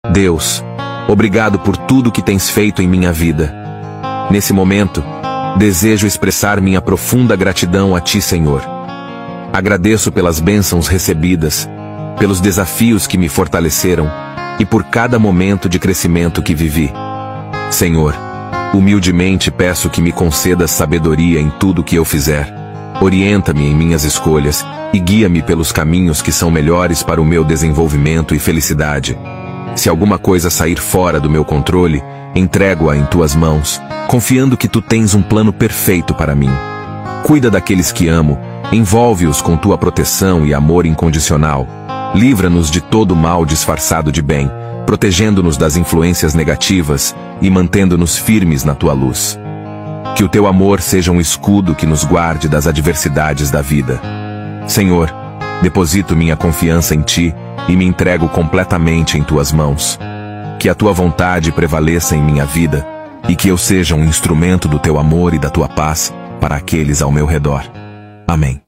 Deus, obrigado por tudo que tens feito em minha vida. Nesse momento, desejo expressar minha profunda gratidão a Ti, Senhor. Agradeço pelas bênçãos recebidas, pelos desafios que me fortaleceram e por cada momento de crescimento que vivi. Senhor, humildemente peço que me concedas sabedoria em tudo que eu fizer. Orienta-me em minhas escolhas e guia-me pelos caminhos que são melhores para o meu desenvolvimento e felicidade. Se alguma coisa sair fora do meu controle, entrego-a em Tuas mãos, confiando que Tu tens um plano perfeito para mim. Cuida daqueles que amo, envolve-os com Tua proteção e amor incondicional. Livra-nos de todo mal disfarçado de bem, protegendo-nos das influências negativas e mantendo-nos firmes na Tua luz. Que o Teu amor seja um escudo que nos guarde das adversidades da vida. Senhor, deposito minha confiança em Ti e me entrego completamente em Tuas mãos. Que a Tua vontade prevaleça em minha vida e que eu seja um instrumento do Teu amor e da Tua paz para aqueles ao meu redor. Amém.